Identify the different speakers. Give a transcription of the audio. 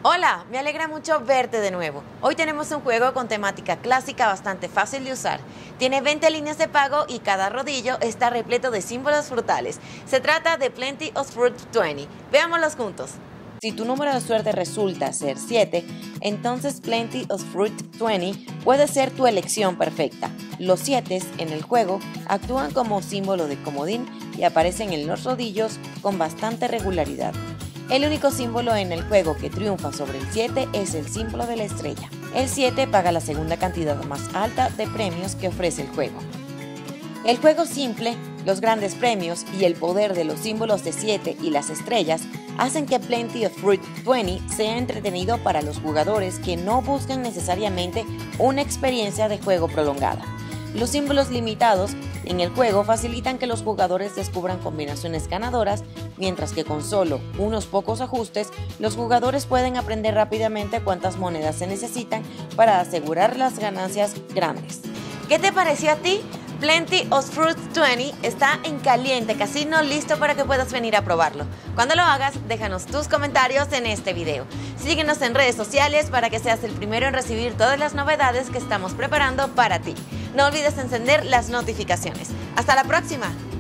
Speaker 1: Hola, me alegra mucho verte de nuevo. Hoy tenemos un juego con temática clásica bastante fácil de usar. Tiene 20 líneas de pago y cada rodillo está repleto de símbolos frutales. Se trata de Plenty of Fruit 20. Veámoslos juntos. Si tu número de suerte resulta ser 7, entonces Plenty of Fruit 20 puede ser tu elección perfecta. Los 7 en el juego actúan como símbolo de comodín y aparecen en los rodillos con bastante regularidad. El único símbolo en el juego que triunfa sobre el 7 es el símbolo de la estrella. El 7 paga la segunda cantidad más alta de premios que ofrece el juego. El juego simple, los grandes premios y el poder de los símbolos de 7 y las estrellas hacen que Plenty of Fruit 20 sea entretenido para los jugadores que no buscan necesariamente una experiencia de juego prolongada. Los símbolos limitados en el juego facilitan que los jugadores descubran combinaciones ganadoras, mientras que con solo unos pocos ajustes, los jugadores pueden aprender rápidamente cuántas monedas se necesitan para asegurar las ganancias grandes. ¿Qué te pareció a ti? Plenty of Fruit 20 está en caliente casino, listo para que puedas venir a probarlo. Cuando lo hagas, déjanos tus comentarios en este video. Síguenos en redes sociales para que seas el primero en recibir todas las novedades que estamos preparando para ti. No olvides encender las notificaciones. ¡Hasta la próxima!